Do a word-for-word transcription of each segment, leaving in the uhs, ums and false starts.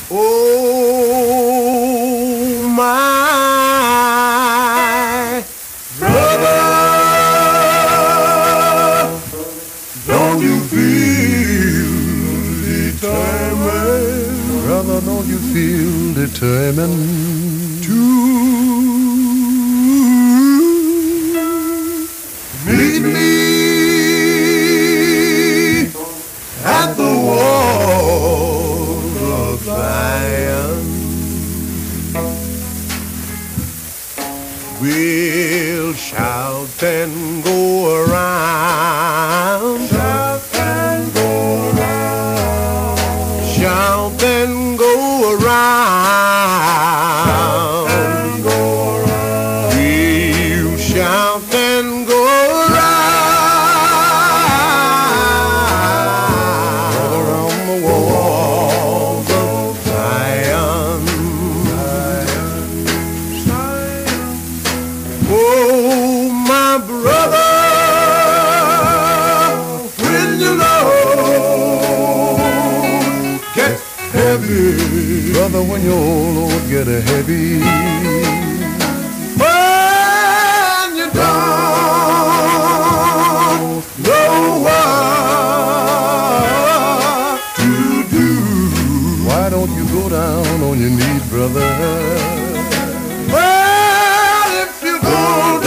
Oh, my brother, don't you feel determined? Brother, don't you feel determined to meet me at the walls of Zion? We'll shout and go around, Shout and go around, shout and go around, and go around, we'll shout and go around, around the walls of Zion. Zion. Oh, my brother, when you load get heavy, Brother, when your load get a heavy, when you don't know what to do, why don't you go down on your knees, brother? well, if you go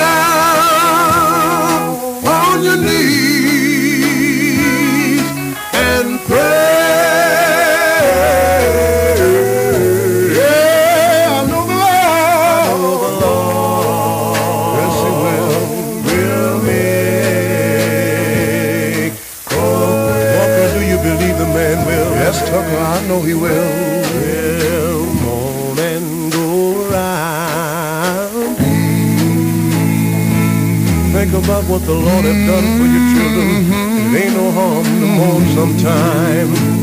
down on your knees and pray, yeah, I know the Lord, Yes, he will. will make. Walker, do you believe the man will? Yes, Tucker, I know he will. Well, moan and go around. Think about what the Lord has done for your children. It ain't no harm to mourn sometime.